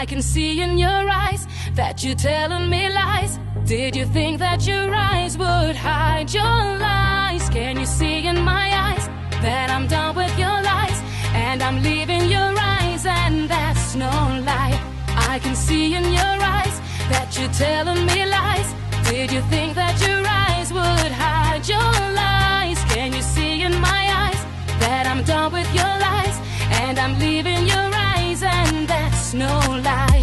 I can see in your eyes that you're telling me lies. Did you think that your eyes would hide your lies? Can you see in my eyes that I'm done with your lies, and I'm leaving your eyes, and that's no lie. I can see in your eyes that you're telling me lies. Did you think that your eyes would hide your lies? Can you see in my eyes that I'm done with your lies, and I'm leaving your eyes, and that's no lie.